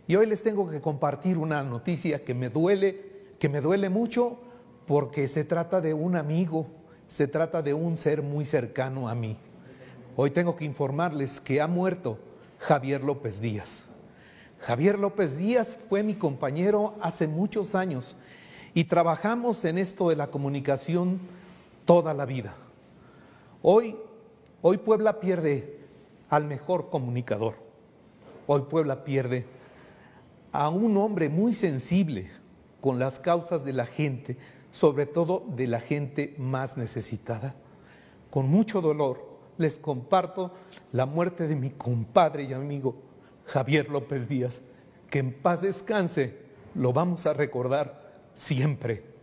Y hoy les tengo que compartir una noticia que me duele mucho, porque se trata de un amigo, se trata de un ser muy cercano a mí. Hoy tengo que informarles que ha muerto Javier López Díaz. Javier López Díaz fue mi compañero hace muchos años y trabajamos en esto de la comunicación toda la vida. Hoy Puebla pierde al mejor comunicador. Hoy Puebla pierde a un hombre muy sensible con las causas de la gente, sobre todo de la gente más necesitada. Con mucho dolor les comparto la muerte de mi compadre y amigo Javier López Díaz. Que en paz descanse, lo vamos a recordar siempre.